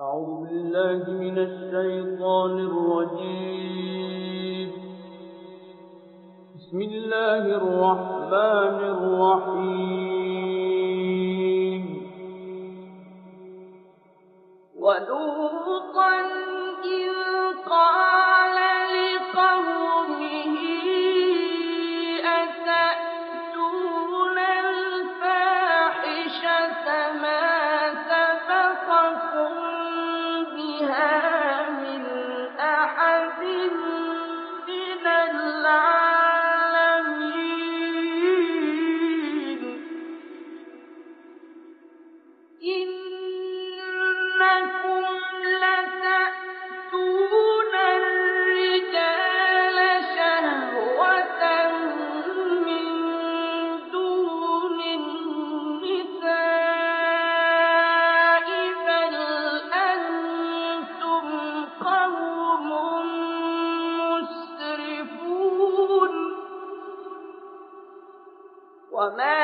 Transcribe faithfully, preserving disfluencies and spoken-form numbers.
أعوذ بالله من الشيطان الرجيم. بسم الله الرحمن الرحيم. ولوطا إذ قال لقومه أتأتون الفاحشة ما سبقكم بها من أحد من العالمين إنكم لتأتون الرجال شهوة من دون النساء بل أنتم قوم مسرفون وما